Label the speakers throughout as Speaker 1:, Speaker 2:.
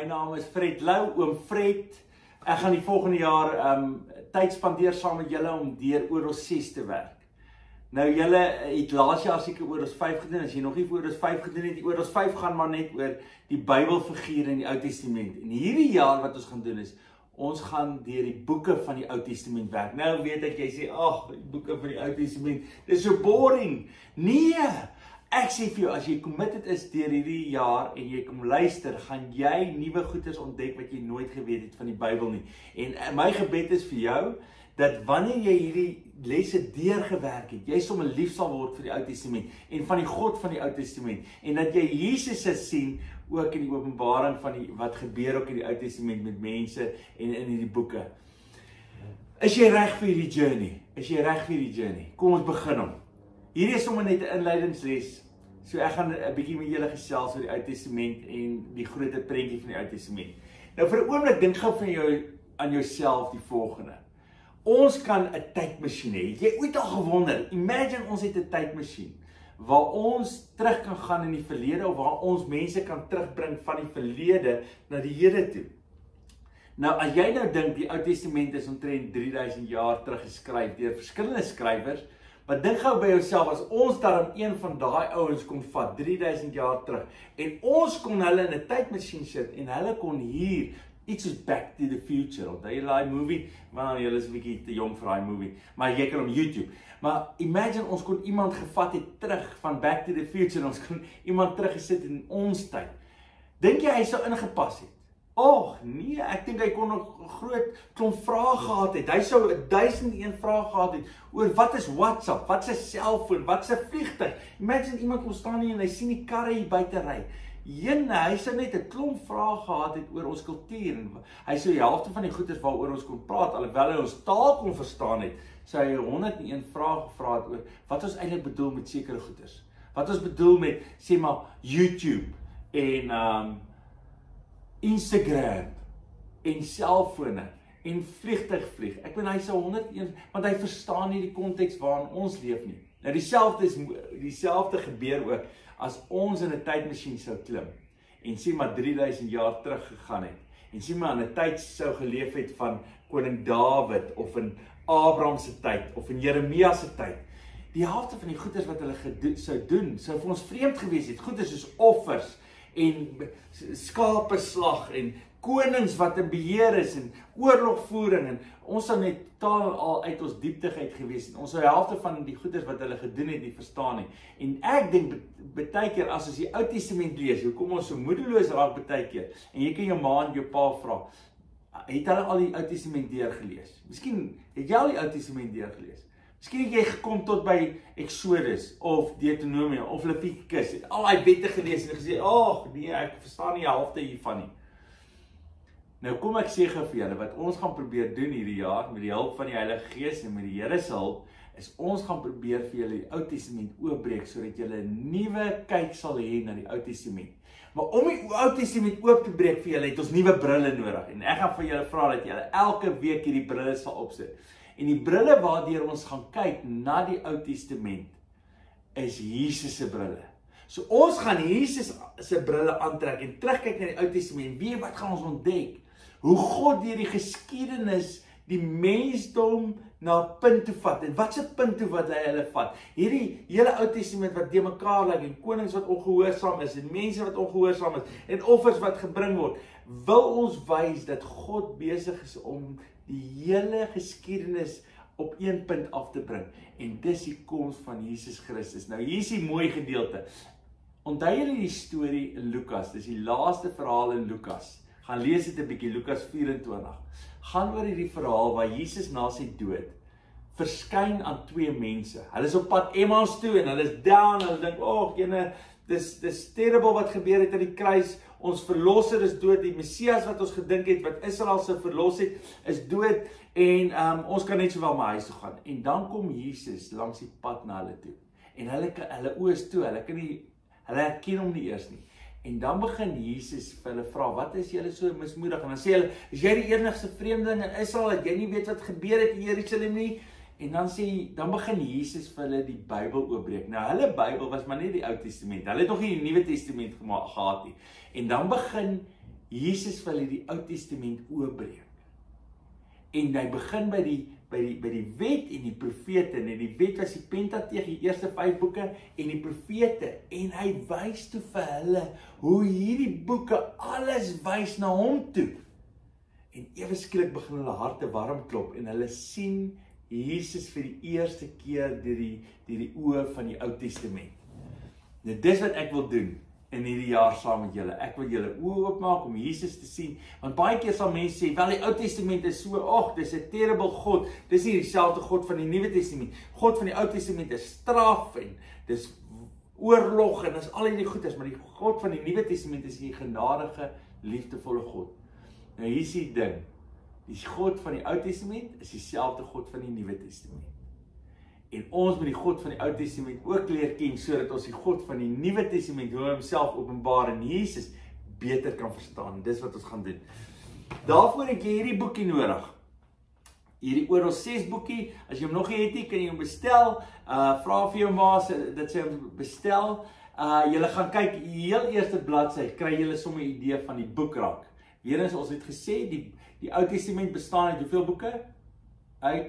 Speaker 1: my naam is Fred Lou, oom Fred. Ek gaan die volgende jaar tyd spandeer saam met julle om deur Oros 6 te werk. Nou julle het laas jaar seker Oros 5 gedoen, as jy nog nie Oros 5 gedoen het, die Oros 5 gaan maar net oor die Bybelfigure in die Ou Testament. En hierdie jaar wat ons gaan doen is, ons gaan deur die boeke van die Ou Testament werk. Nou weet ek, jy sê, ag, die boeke van die Ou Testament, dis so boring. Nee! Ek sê vir jou, as jy committed is deur hierdie jaar en jy kom luister, gaan jy nuwe goeders ontdek wat jy nooit geweet het van die Bybel nie. En my gebed is vir jou, dat wanneer jy hierdie lesse deurgewerk het, jy sommer lief sal word vir die Ou Testament en van die God van die Ou Testament. En dat jy Jesus sien, ook in die openbaring van wat gebeur ook in die Ou Testament met mense en in hierdie boeke. Is jy reg vir hierdie journey? Is jy reg vir hierdie journey? Kom ons begin hom. Hierdie is sommer net 'n inleidingsles. So ek gaan 'n bietjie met julle gesels oor die Ou Testament en die groter prentjie van die Ou Testament. Nou vir 'n oomblik dink gou van jou aan jouself die volgende. Ons kan 'n tydmasjien hê. Het jy ooit al gewonder? Imagine ons het 'n tydmasjien waar ons terug kan gaan in die verlede of waar ons mense kan terugbring van die verlede na die hede toe. Nou as jy nou dink die Ou Testament is omtrent 3000 jaar terug geskryf deur verskillende skrywers, maar dink gou by jouself, as ons daarom een van daai ouens kon vat 3000 jaar terug en ons kon hulle in 'n tydmasjien sit en hulle kon hier iets soos Back to the Future, onthou jy daai movie? Want julle is 'n bietjie te jong vir daai movie, maar jy kan hom YouTube. Maar imagine ons kon iemand gevat het terug van Back to the Future, ons kon iemand teruggesit in ons tyd. Dink jy hy sou ingepas het? Och, nee, ek dink hy kon nog 'n groot klomp vrae gehad het. Hy sou 1001 vrae gehad het oor wat is WhatsApp, wat is 'n selfoon, wat is 'n vliegtuig. Imagine iemand kom staan hier en hy sien die karre hier buite ry. Hy sou net 'n klomp vrae gehad het oor ons kultuur. Hy sou die helfte van die goeders waaroor ons kon praat, alhoewel hy ons taal kon verstaan het, sou hy 101 vrae gevra het oor wat ons eintlik bedoel met sekere goeders. Wat ons bedoel met, sê maar, YouTube en Instagram en selfone en vlieg. Ek bedoel hy sou 101, want hy verstaan nie die konteks waarin ons leef nie. Nou dieselfde gebeur ook as ons in 'n tydmasjien sou klim en sê maar 3000 jaar terug gegaan het en sê maar in 'n tyd sou geleef het van koning Dawid of in Abraham se tyd of in Jeremia se tyd. Die helfte van die goeders wat hulle sou doen, sou vir ons vreemd gewees het. Goeders soos offers en skapeslag en konings wat in beheer is en oorlogvoering en ons sou net totaal al uit ons diepte uit gewees het. Ons sou helfte van die goeders wat hulle gedoen het nie verstaan nie. En ek dink baie keer as ons die Ou Testament lees, hoekom ons so moedeloos raak baie keer. En jy kan jou ma en jou pa vra, het hulle al die Ou Testament deurgelees? Miskien het jy al die Ou Testament deurgelees. Miskien het jy gekom tot by Exodus of Deuteronomium of Levitikus, het al die wette gelees en gesê, ag nee, ek verstaan nie die helfte hiervan nie. Nou kom ek sê gou vir julle, wat ons gaan probeer doen hierdie jaar, met die hulp van die Heilige Gees en met die Here se hulp, is ons gaan probeer vir julle die Ou Testament oopbreek, sodat julle 'n nuwe kyk sal hê na die Ou Testament. Maar om die Ou Testament oop te breek vir julle, het ons nuwe brille nodig. En ek gaan vir julle vra dat julle elke week hierdie brille sal opsit. En die brille waardeur ons gaan kyk na die Ou Testament, is Jesus se brille. So ons gaan Jesus se brille aantrek en terugkyk na die Ou Testament. Weet wat gaan ons ontdek? Hoe God deur die geskiedenis die mensdom na 'n punt toe vat. En wat se punt toe wat hy hulle vat? Hierdie hele Ou Testament wat de mekaar lyk en konings wat ongehoorsaam is en mense wat ongehoorsaam is en offers wat gebring word, wil ons wys dat God besig is om die hele geskiedenis op een punt af te bring. En dis die koms van Jesus Christus. Nou hier is die mooi gedeelte. Onthou julle die storie in Lukas, dis die laaste verhaal in Lukas. Gaan lees dit 'n bietjie, Lukas 24. Gaan oor hierdie verhaal waar Jesus na sy dood verskyn aan twee mense. Hulle is op pad Emmaus toe en hulle is down, hulle dink, "Ag, dis terrible wat gebeur het aan die kruis. Ons verlosser is dood, die Messias wat ons gedink het, wat Israel se verlos het, is dood en ons kan net sowel na huis toe gaan." En dan kom Jesus langs die pad na hulle toe. En hulle oë is toe, hulle herken hom nie eers nie. En dan begin Jesus vir hulle vra, "Wat is julle so mismoedig?" En dan sê hulle, "Is jy die enigste vreemdeling in Israel, dat jy nie weet wat gebeur het in Jerusalem nie?" En dan begin Jesus vir hulle die Bybel oopbreek. Nou hulle Bybel was maar net die Ou Testament. Hulle het nog nie die Nuwe Testament gehad nie. En dan begin Jesus wil die Ou Testament oopbreek. En hy begin by die wet en die profete, en die wet was die Pentateeg, die eerste 5 boeke, en die profete, en hy wys toe vir hulle, hoe hierdie boeke alles wys na hom toe. En ewe skielik begin hulle harte warm klop, en hulle sien Jesus vir die eerste keer deur die oë van die Ou Testament. Nou dis wat ek wil doen in hierdie jaar saam met julle. Ek wil julle oë oopmaak om Jesus te sien, want baie keer sal mense sê, wel die Ou Testament is so, dis 'n terrible God, dis nie dieselfde God van die Nuwe Testament. God van die Ou Testament is straf, en dis oorlog, en dis al hierdie goeders, maar die God van die Nuwe Testament is die genadige, liefdevolle God. Nou hier is die ding, die God van die Ou Testament is dieselfde God van die Nuwe Testament. En ons moet die God van die Ou Testament ook leer ken, sodat ons die God van die Nuwe Testament, hoe hy homself openbaar in Jesus, beter kan verstaan. Dis wat ons gaan doen. Daarvoor het jy hierdie boekie nodig. Hierdie Oral 6 boekie, as jy hom nog nie het, kan jy hom bestel. Vra vir jou ma, dat sy hom bestel. Julle gaan kyk, die heel eerste bladsy, kry julle sommer 'n idee van die boekrak. Weerens, ons het gesê, die Ou Testament bestaan uit hoeveel boeke? Uit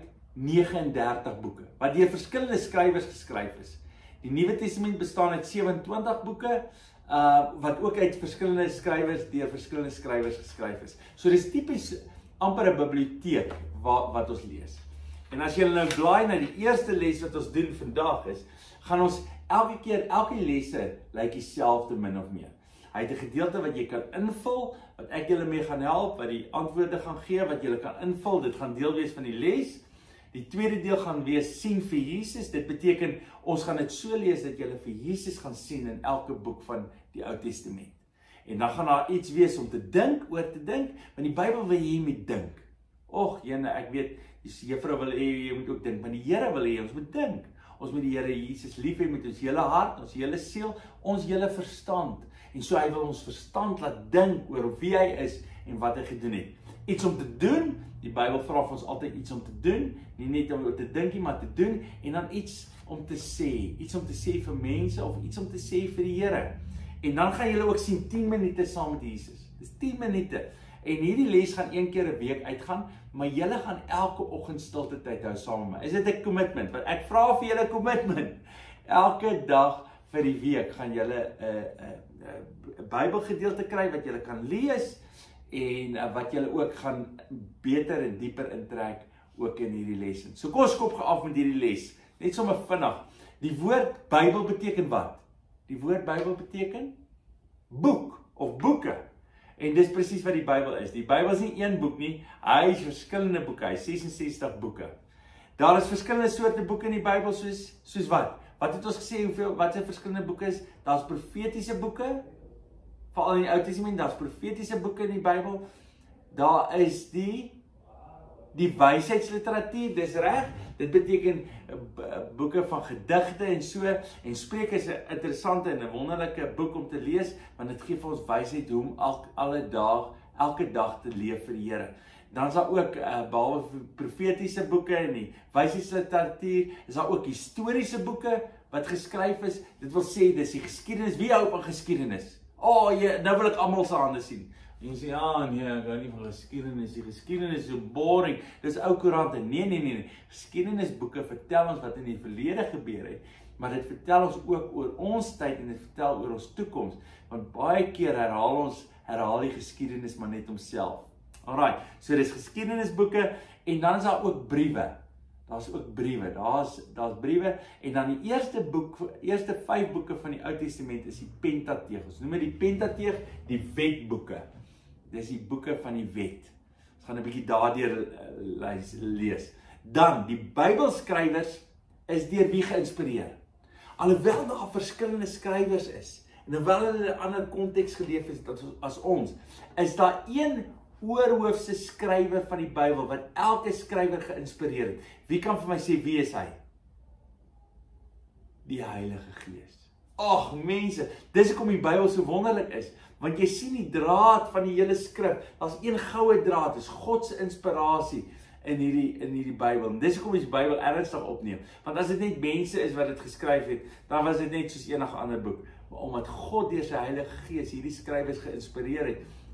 Speaker 1: 39 boeke, wat deur verskillende skrywers geskryf is. Die Nuwe Testament bestaan uit 27 boeke, wat ook uit verskillende skrywers deur verskillende skrywers geskryf is. So dis tipies amper 'n biblioteek wat ons lees. En as jy nou blaai na die eerste les wat ons doen vandag is, gaan ons elke lesse lyk dieselfde min of meer. Hy het 'n gedeelte wat jy kan invul, wat ek julle mee gaan help, wat die antwoorde gaan gee, wat julle kan invul. Dit gaan deel wees van die les. Die tweede deel gaan wees sien vir Jesus. Dit beteken ons gaan dit so lees dat julle vir Jesus gaan sien in elke boek van die Ou Testament. En dan gaan daar iets wees om te dink, oor te dink, want die Bybel wil jy moet dink. Och, jene, ek weet, die juffrou wil hê jy moet ook dink, maar die Here wil hê ons moet dink. Ons moet die Here Jesus lief hê met ons hele hart, ons hele siel, ons hele verstand. En so hy wil ons verstand laat dink oor wie hy is en wat hy gedoen het. Iets om te doen, die Bybel vra vir ons altyd iets om te doen, nie net om te dink nie, maar te doen, en dan iets om te sê vir mense, of iets om te sê vir die Here. En dan gaan julle ook sien 10 minute saam met Jesus. Dis 10 minute. En hierdie les gaan 1 keer 'n week uitgaan, maar julle gaan elke oggend stilte tyd hou saam met my. Is dit 'n commitment? Want ek vra vir julle commitment. Elke dag vir die week gaan julle 'n Bybelgedeelte kry wat julle kan lees, en wat julle ook gaan beter en dieper intrek ook in hierdie les. So kom ons kop af met hierdie les. Net sommer vinnig. Die woord Bybel beteken wat? Die woord Bybel beteken boek of boeke. En dis presies wat die Bybel is. Die Bybel is nie een boek nie, hy is verskillende boeke, hy is 66 boeke. Daar is verskillende soorte boeke in die Bybel, soos wat? Wat het ons gesê, wat se verskillende boeke is? Daar's profetiese boeke, veral in die Ou Testament, daar's profetiese boeke in die Bybel. Daar is die wysheidsliteratuur, dis reg. Dit beteken boeke van gedigte en so, en Spreuke is 'n interessante en 'n wonderlike boek om te lees, want dit gee vir ons wysheid hoe om elke dag te leef vir die Here. Dan is daar ook, behalwe profetiese boeke en die wysheidsliteratuur, is daar ook historiese boeke wat geskryf is. Dit wil sê, dis die geskiedenis. Wie hou van geskiedenis? Nou wil ek almal se hande sien. En jy sê, nee, ek hou nie van geskiedenis. Die geskiedenis is so boring. Dis ou koerante. Nee. Geskiedenisboeke vertel ons wat in die verlede gebeur het, maar dit vertel ons ook oor ons tyd en dit vertel oor ons toekoms. Want baie keer herhaal die geskiedenis maar net homself. Alright, so dis geskiedenisboeke en dan is daar ook briewe. Daar's ook briewe. Daar's briewe en dan die eerste 5 boeke van die Ou Testament is die Pentateeg. Ons noem dit die Pentateeg, die wetboeke. Dis die boeke van die wet. Ons gaan 'n bietjie daardeur lees. Dan die Bybelskrywers is deur wie geïnspireer? Alhoewel daar verskillende skrywers is en hoewel hulle 'n ander konteks geleef het as ons, is daar een oorhoofse skrywer van die Bybel wat elke skrywer geïnspireer het. Wie kan vir my sê wie is hy? Die Heilige Gees. Ag mense, dis hoekom die Bybel so wonderlik is, want jy sien die draad van die hele skrif. Daar's een goue draad, dis God se inspirasie in hierdie Bybel. En dis hoekom ons die Bybel ernstig opneem. Want as dit net mense is wat dit geskryf het, dan was dit net soos enige ander boek. Maar omdat God deur sy Heilige Gees hierdie skrywers geïnspireer het,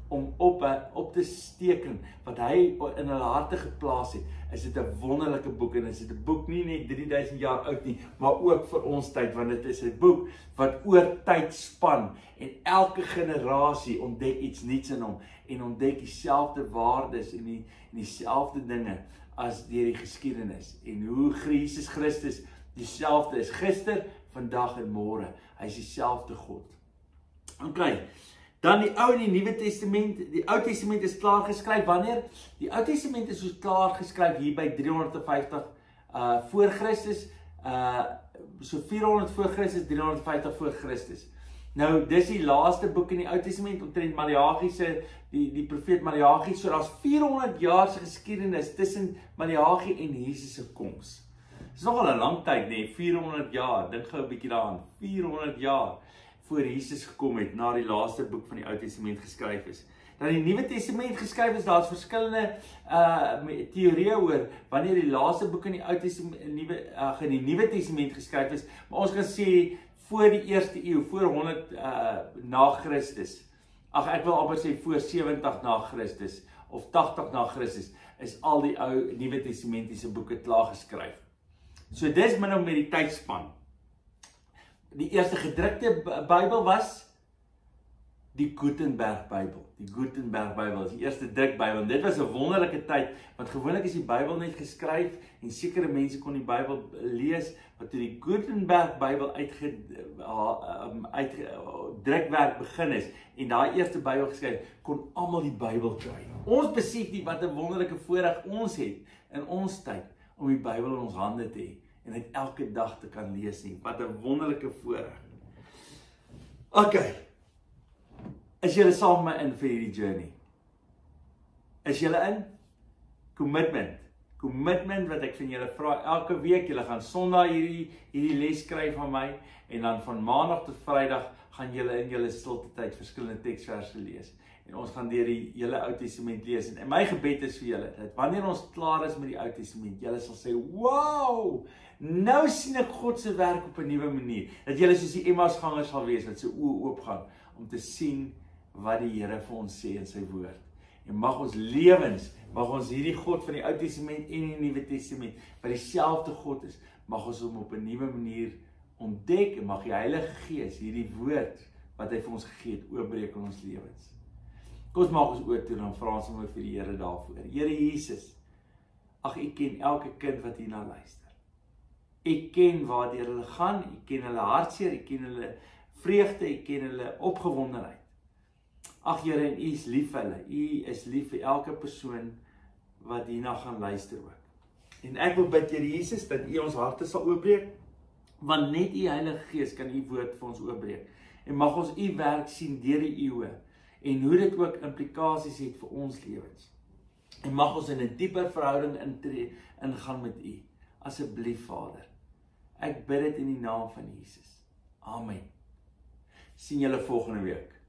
Speaker 1: om op te steken wat hy in hulle harte geplaas het, is dit 'n wonderlike boek, en is dit 'n boek nie net 3000 jaar oud nie, maar ook vir ons tyd, want dit is 'n boek wat oor tyd span, en elke generasie ontdek iets nuuts in hom, en ontdek dieselfde waardes en dieselfde dinge as deur die geskiedenis, en hoe Jesus Christus dieselfde is, gister, vandag en môre, hy is dieselfde God. Okay. Dan die Ou en die Nuwe Testament. Die Ou Testament is klaar geskryf wanneer? Die Ou Testament is so klaar geskryf hier by 350 voor Christus, so 400 voor Christus, 350 voor Christus. Nou, dis die laaste boek in die Ou Testament, omtrent Maleagi die profeet Maleagi, so daar's 400 jaar se geskiedenis tussen Maleagi en Jesus se koms. Dis nogal 'n lang tyd, nee, 400 jaar, dink gou 'n bietjie daaraan, 400 jaar voor Jesus gekom het, na die laaste boek van die Ou Testament geskryf is. Dan die Nuwe Testament geskryf is, daar's verskillende teorieë oor wanneer die laaste boek in die Ou Testament, in die Nuwe Testament geskryf is, maar ons kan sê voor die 1ste eeu, voor 100 na Christus. Ek wil amper sê voor 70 na Christus of 80 na Christus is al die ou Nuwe Testamentiese boeke klaar geskryf. So dis min of meer die tydspan. Die eerste gedrukte Bybel was die Gutenberg Bybel. Die Gutenberg Bybel is die eerste drukbybel. Dit was 'n wonderlike tyd, want gewoonlik is die Bybel net geskryf en sekere mense kon die Bybel lees, maar toe die Gutenberg Bybel drukwerk begin is en daai eerste Bybel geskryf, kon almal die Bybel kry. Ons besef nie wat 'n wonderlike voorreg ons het in ons tyd om die Bybel in ons hande te hê en dit elke dag te kan lees nie. Wat 'n wonderlike voorreg. Okay. Is julle saam met my in vir hierdie journey? Is julle in? Commitment. Commitment wat ek van julle vra elke week. Julle gaan Sondag hierdie les kry van my en dan van Maandag tot Vrydag gaan julle in julle stilte tyd verskillende teksverse lees. En ons gaan deur die hele Ou Testament lees. En my gebed is vir julle dat wanneer ons klaar is met die Ou Testament, julle sal sê, "Wow! Nou sien ek God se werk op 'n nuwe manier." Dat julle soos die Emmausgangers sal wees wat se oë oop gaan om te sien wat die Here vir ons sê in sy woord. En mag ons lewens, mag ons hierdie God van die Ou Testament en die Nuwe Testament, wat dieselfde God is, mag ons hom op 'n nuwe manier ontdek en mag die Heilige Gees hierdie woord wat hy vir ons gegee het oopbreek in ons lewens. Kom ons maak ons oor toe en dan vra ons hom vir die Here daarvoor. Here Jesus, ag U ken elke kind wat hierna luister. U ken waardeur hulle gaan, U ken hulle hartseer, U ken hulle vreugde, U ken hulle opgewondenheid. Ag Here, en U is lief vir hulle. U is lief vir elke persoon wat hierna gaan luister ook. En ek wil bid, Here Jesus, dat U ons harte sal oopbreek, want net U Heilige Gees kan U woord vir ons oopbreek. En mag ons U werk sien deur die eeue en hoe dit ook implikasies het vir ons lewens. En mag ons in 'n dieper verhouding ingaan met U. Asseblief Vader. Ek bid dit in die naam van Jesus. Amen. Sien julle volgende week.